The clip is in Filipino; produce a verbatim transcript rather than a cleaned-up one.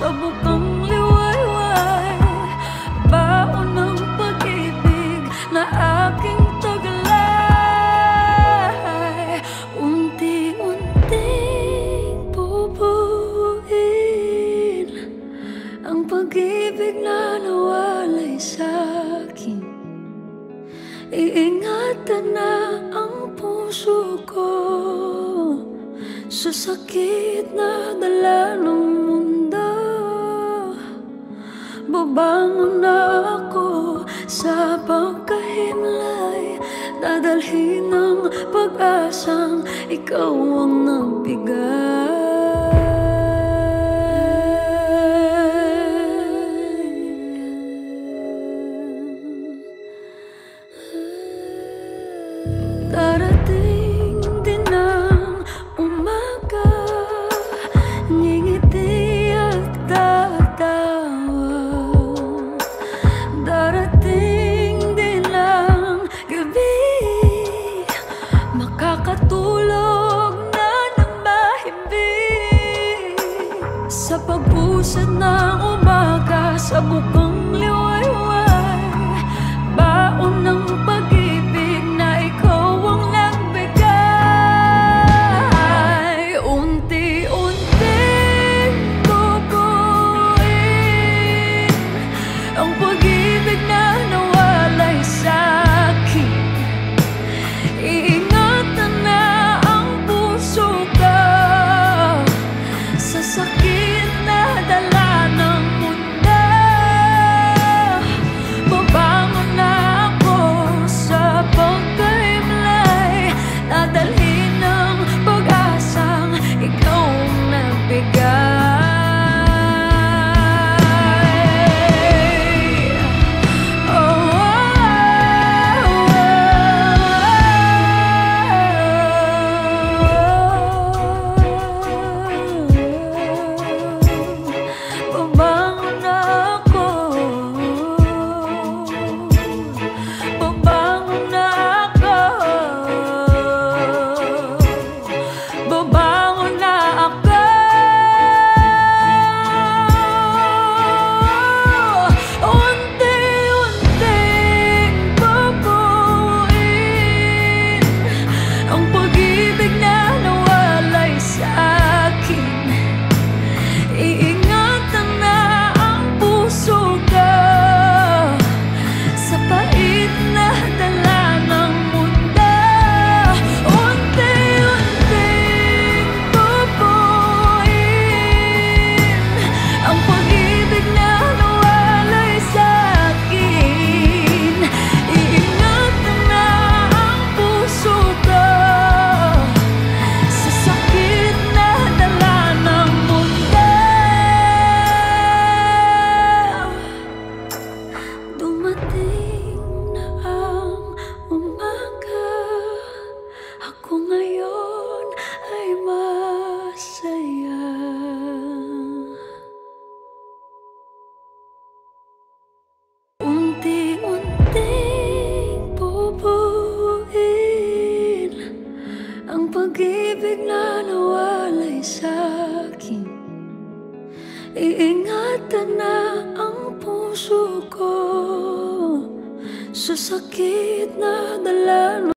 sa bukang liwayway, baon ng pag-ibig na aking taglay. Unti-unting bubuin ang pag-ibig na nawalay sa'kin. Iingatan na ang puso ko sa sakit na dala ng mundo. Babangon na ako sa pagkahimlay, dadalhin ng pag-asang ikaw ang nagbigay. Darating din ang umaga, ngingiti at tatawa. Darating din ang gabi, makakatulog na ng mahimbing. Sa pag-usad ng umaga, sa bukang liwayway, baon ng pag-ibig na ikaw ang nagbigay. Unti-unting bubuin ang pag-ibig na nawalay sa'kin. Iingatan na ang puso ko sa sakit na dala ng mundo. Babangon na ako sa pagkahimlay, dadalhin ng pag-asang ikaw ang nagbigay. Babangon na ako, babangon na ako, babangon na ako. Unti-unting bubuin ang pag-ibig na nawalay sa'kin. Iingatan na ang puso ko sa pait na dala ng mundo. Unti-unting bubuin ang pag-ibig na nawalay sa'kin. Iingatan na ang puso ko sa sakit na dala ng mundo. Dumating na ang umaga, ako ngayon ay masaya. Unti-unting bubuin ang pag-ibig na nawalay sa'kin. Iingatan na ang puso ko sa sakit na dala ng